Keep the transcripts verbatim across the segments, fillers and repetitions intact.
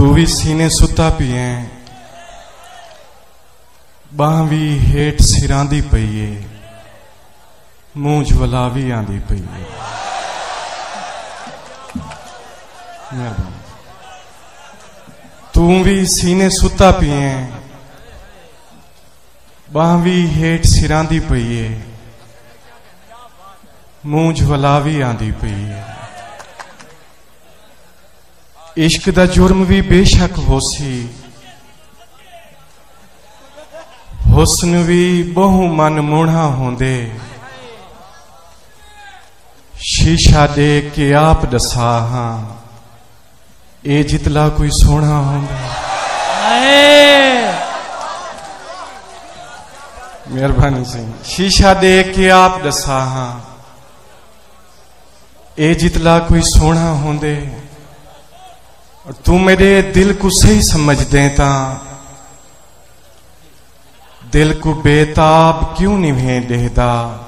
तू भी सीने सुता पिए बाह भी हेठ सिरांदी पईए मुंह ज्वला भी आंदी पईए। तू भी सीने सुता पिए बाह भी हेठ सिरांदी पईए मुंह ज्वला भी आंदी पईए। इश्क दा जुर्म भी बेशक होसी हुस्न भी बहु मन मोड़ा होंदे शीशा दे के आप दसा हाँ ए जितला कोई सोना होंदा। मेहरबानी से शीशा दे के आप दसा हाँ ए जितला कोई सोना होंदे। और तू मेरे दिल को सही समझ देता दिल को बेताब क्यों नहीं देता।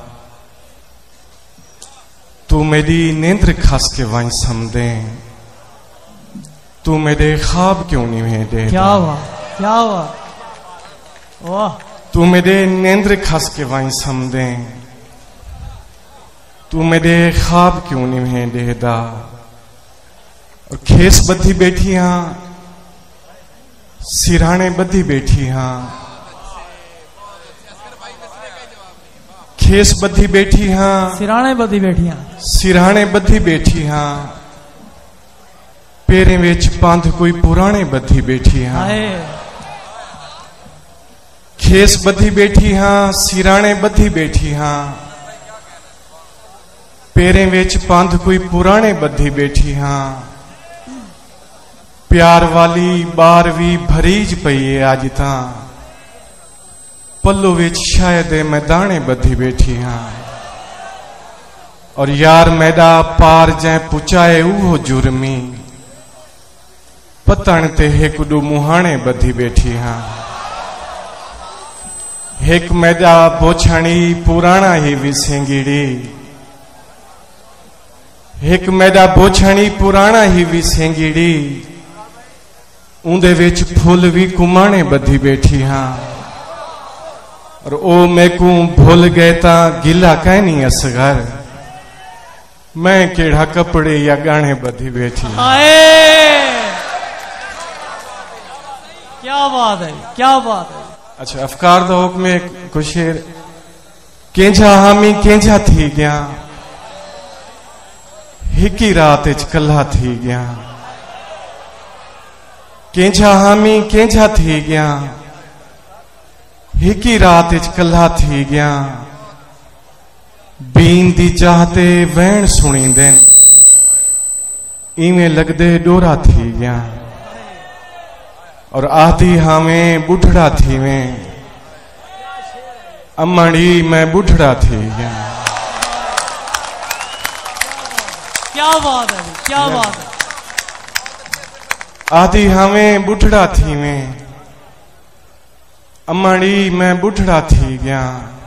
तू मेरी नींद खस के वहीं समझे तू मेरे ख्वाब क्यों नहीं देता। क्या हुआ क्या हुआ वाह। तू मेरे नींद खस के वहीं समझे तू मेरे ख्वाब क्यों नहीं देता। और खेस बधी बैठी हाँ सिराने बधी बैठी हाँ खेस बधी बैठी हाँ सिराने बधी बैठी हाँ सिराने बधी बैठी हाँ पेरे विच पंध कोई पुराने बधी बैठी हाँ खेस बधी बैठी हाँ सिराने बधी बैठी हाँ पेरे विच पंध कोई पुराने बधी बैठी हाँ। प्यार वाली बारवी भरीज पई अज तां पल्लो विच शायद मैदाने बधी बैठी हाँ। और यार मैदा पार जै पुचाए उहो जुर्मी पतन ते हिकड़ो मुहाने बधी बैठी हाँ। हिक मैदा बोछाणी पुराना ही विसेंगीड़ी हिक मैदा बोछाणी पुराना ही विसेंगीड़ी उंदे विच फुल भी कुमाने बधी बैठी हाँ। और ओ मैकू भूल गए ता गिला कहनी असगर मैं केड़ा कपड़े या गाने बधी बैठी हाँ। क्या बात है क्या बात है। अच्छा अफकार दा हुक्म कुछ शेर केंझा हामी केंझा थी गया हिकी रात च कल्हा थी गया केंझा हामी केंझा थी गया हिकी रात च कल्हा थी गया बीन दी चाहते वैन सुनी देन इवें लगदे डोरा थी गया। और आती हमें बुढ़ड़ा थी में अम्मड़ी मैं बुढ़ड़ा थी गया। क्या बात है क्या बात है। आती हमें बुढ़ड़ा थी में अम्मड़ी मैं बुढ़ड़ा थी गया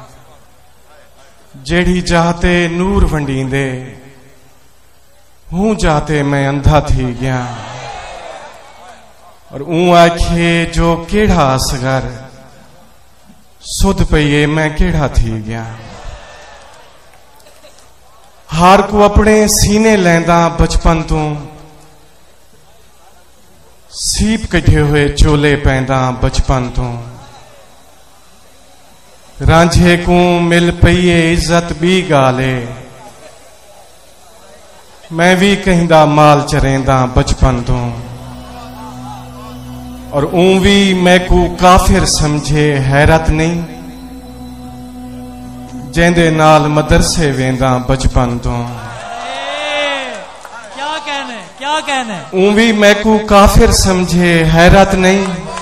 जेड़ी चाहते नूर वंडींदे हूं जाते मैं अंधा थी गया। और ऊं आखे जो केड़ा असगर सुध पईए मैं केड़ा थी गया। हार को अपने सीने लैंदा बचपन तू सीप कढ़े हुए चोले पैंदा बचपन तू रांझे को मिल पईए इज्जत भी गाले मैं भी कहिंदा माल चरेंदा बचपन तू। और ऊं भी मैकू काफिर समझे हैरत नहीं जेंदे नाल मदरसे वेंदा बचपन तो। क्या कहने क्या कहने। ऊं भी मैकू काफिर समझे हैरत नहीं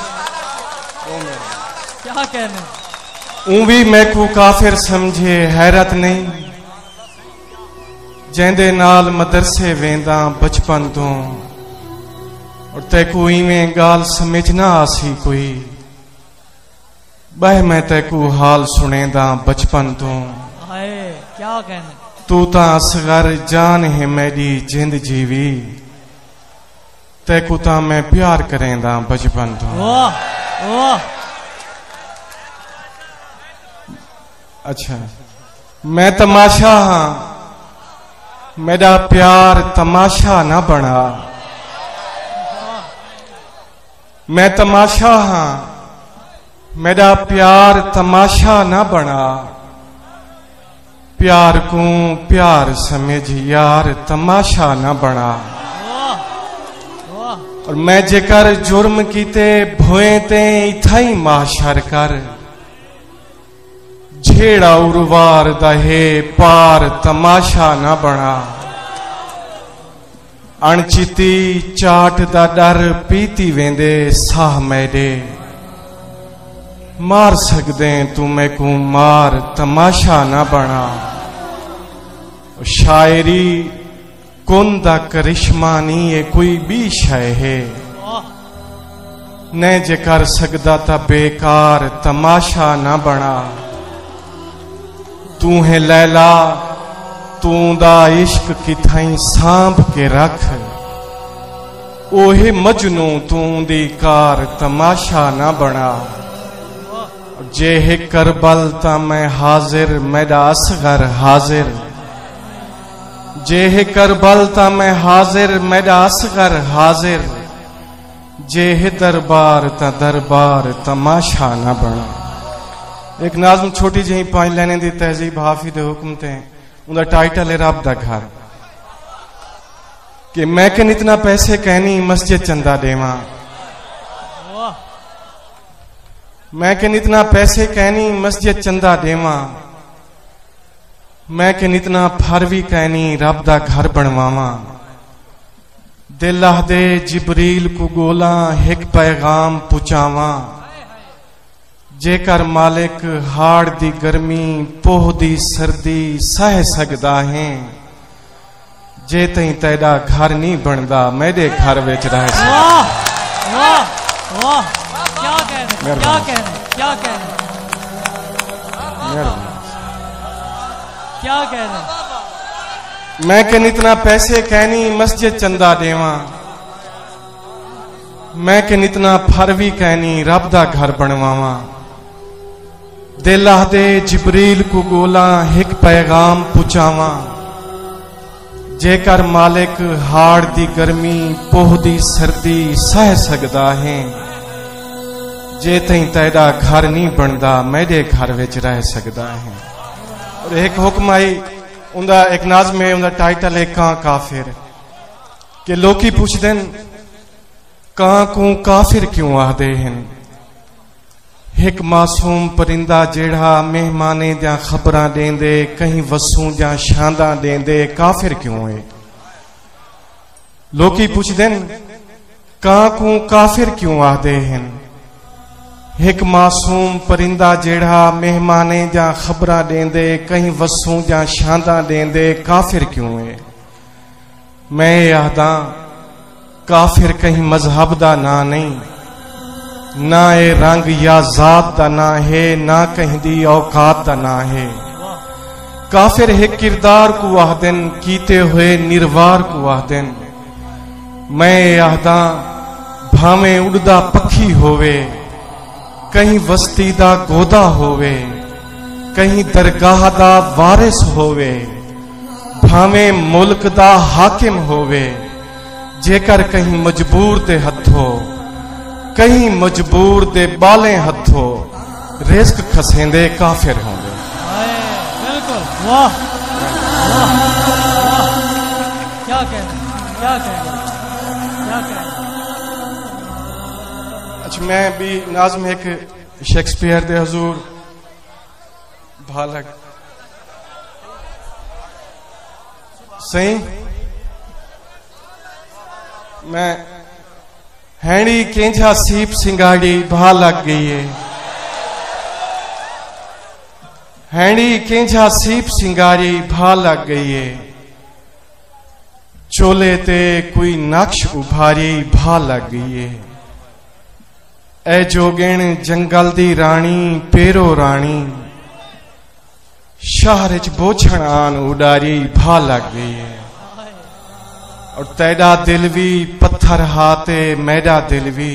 क्या कहने। ऊं भी मैकू काफिर समझे हैरत नहीं जेंदे नाल मदरसे वेंदा बचपन तो। और तैकू इवें गाल समझना आसी कोई बह मैं तैकू हाल सुनेदा बचपन तो। क्या कहने। तू ता असगर जान है मेरी जिंद जीवी तैकू तां मैं प्यार करेंदा बचपन तो। वाह वाह। अच्छा मैं तमाशा हाँ, मेरा प्यार तमाशा ना बना। मैं तमाशा हाँ, मेरा प्यार तमाशा ना बना। प्यार को प्यार समझ यार तमाशा ना बना। और मैं जेकर जुर्म कीते भोए ते इथाई माशर कर। झेड़ा उर्वार दहे पार तमाशा ना बना। अणचिती चाट दा डर पीती वेंदे साह मेरे। मार सकदे तू मैं को मार तमाशा ना बना। शायरी कुन दा करिश्मा नहीं है कोई भी शय है। न जे कर सकदा ता बेकार तमाशा ना बना। तू है लैला तू दा इश्क किथाई सांभ के रख। ओहे मजनू तू दी कार तमाशा ना बना। जे है करबल ता मैं हाजिर मेरा असगर हाजिर। जे है करबल ता मैं हाजिर मेरा असगर हाजिर। जे है दरबार ता दरबार तमाशा ना बना। एक नाज़म छोटी जी पांच लाइनें दी तहजीब हाफिज़ हुक्म ते उनका टाइटल है रब दा घर। कि मैं किन इतना पैसे कहनी मस्जिद चंदा देवा। मैं किन इतना पैसे कहनी मस्जिद चंदा देवा। मैं किन इतना फरवी कहनी रब दा घर बनवावा। दिल दे जिबरील को गोला हिक पैगाम पुचावा। जेकर मालिक हाड़ दी गर्मी पोह दी सर्दी सह सकदा है। जे तई तेरा घर नहीं बनदा मेरे घर विच रह सकदा। वाह वाह वाह। क्या कहने क्या कहने क्या कहने क्या कहने। मैं किन इतना पैसे कहनी मस्जिद चंदा देवा। मैं किन इतना फरवी कहनी रब दा घर बनवावा। दिल दे जिबरील को गोला हिक पैगाम पुचावा। जेकर मालिक हाड़ दी गर्मी पोह दी सर्दी सह सकदा है। जे तई तेरा घर नहीं बनदा मेरे घर विच रह सकदा है। और एक हुक्म आई उनका एक नाज़म है उनका टाइटल है कां काफिर। कि लोकी पूछदे कां को काफिर क्यों आखदे हैं। एक मासूम परिंदा जेड़ा मेहमाने जा खबरां देंदे कहीं वसूं जा शांदा देंदे काफिर क्यों है। लोकी पूछदे कां को काफिर क्यों आखदे हैं। एक मासूम परिंदा जेड़ा मेहमाने जा खबरां देंदे कहीं वसूं जा शांदा देंदे काफिर क्यों है। मैं आखदा काफिर कहीं मजहब दा ना नहीं। ना ए रंग या जात दा ना है ना कहीं दी औकात दा ना है। काफिर है किरदार को आखदन कीते हुए निर्वार को आखदन। मैं आखदा भावें उड़दा पखी होवे कहीं वस्ती दा गोदा होवे कहीं दरगाह दा वारिस होवे। भावें मुल्क दा हाकिम होवे जेकर कहीं मजबूर दे हथों कहीं मजबूर दे बाले हथों रिस्क खसेंदे काफिर होंगे। बिल्कुल वाह वाह वाह। क्या कहना क्या कहना क्या कहना। अच्छा मैं भी नाज़म एक शेक्सपियर दे हुजूर भालक सही मैं हैणी केंझा सीप सिंगाड़ी भा लग गई है। हैणी केंझा सीप सिंगाड़ी भा लग गई है। चोले ते कोई नक्श उभारी भा लग गई है। ए जोगिण जंगल दी रानी पेरो रानी शहर च बोछण आन उडारी भा लग गई है। और तेरा दिल भी पत्थर हाथे मेरा दिल भी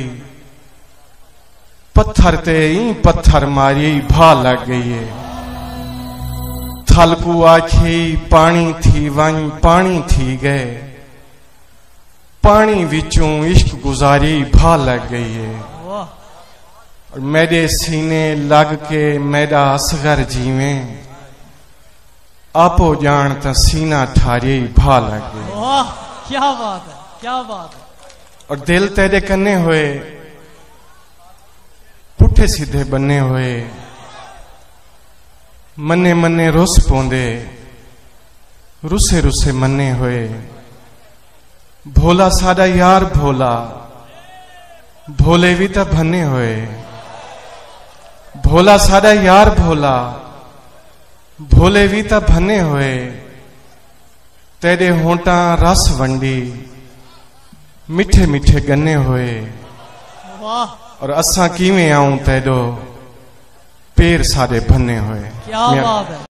पत्थर ते ही पत्थर मारी भा लग गई है। थलकू आखी पानी थी वहीं पानी थी गए पानी विचों इश्क गुजारी भा लग गई है। और मेरे सीने लग के मेरा असगर जीवे आपो जान त सीना ठारी भा लग गई। वाह क्या बात है क्या बात है। और दिल तेरे कन्ने हुए पुठे सीधे बन्ने हुए मन्ने मन्ने रुस पौंदे रुसे रुसे मन्ने हुए भोला साडा यार भोला भोले भी तो भन्ने हुए भोला साडा यार भोला भोले भी तो भन्ने हुए तेरे होंटा रस वंडी मिठे मिठे गन्ने हुए। वाह और असा किवें आऊं तेरो पेर सारे भन्ने हुए। क्या बात है।